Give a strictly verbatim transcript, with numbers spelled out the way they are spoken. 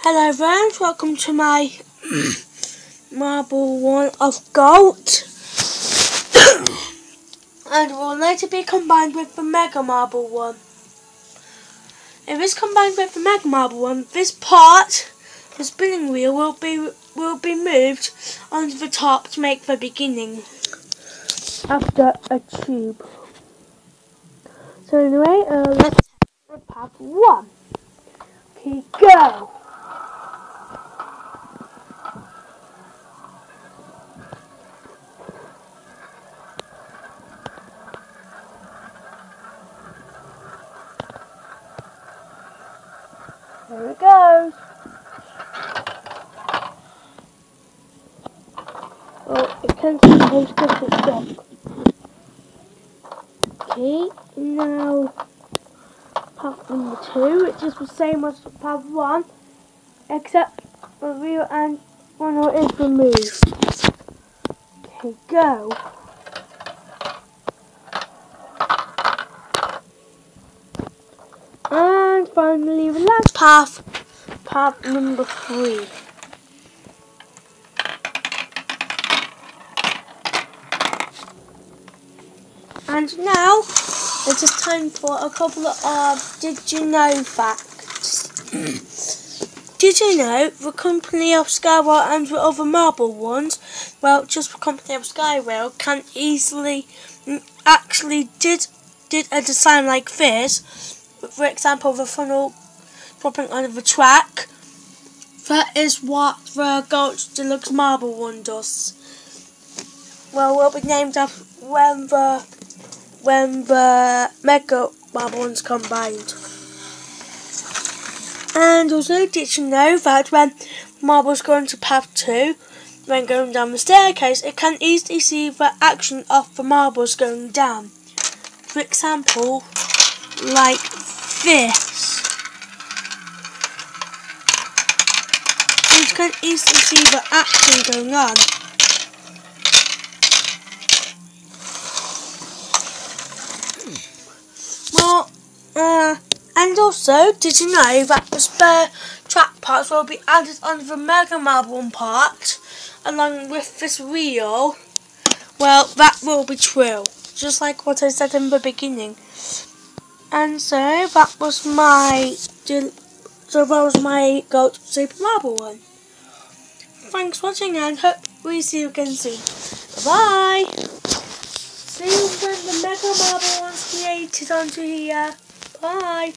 Hello friends, welcome to my marble one of Galt and will later be combined with the Mega Marble one. If it's combined with the Mega Marble one, this part, the spinning wheel, will be will be moved onto the top to make the beginning after a tube. So anyway, uh, let's have part one. Okay, go! There it goes. Oh, it can suppose because it's stuck. Okay, now part number two, which is the same as part one, except the wheel and one is removed. Okay, go. And finally, the last path, part number three. And now, it is time for a couple of Did You Know facts. Did you know the company of Skywell and the other marble ones, well, just the company of Skywell can easily, actually did did a design like this. For example, the funnel dropping onto the track. That is what the Galt Deluxe marble one does. Well, will be named after when the when the Mega Marble one's combined. And also, did you know that when marbles go into path two, when going down the staircase, it can easily see the action of the marbles going down. For example, like this. You can easily see the action going on. Well, uh, and also, did you know that the spare track parts will be added onto the Mega Marble one part, along with this wheel? Well, that will be true, just like what I said in the beginning. And so, that was my, so that was my Galt Super Marble one. Thanks for watching and hope we see you again soon. Bye bye! See you when the Mega Marble one's created onto here. Bye!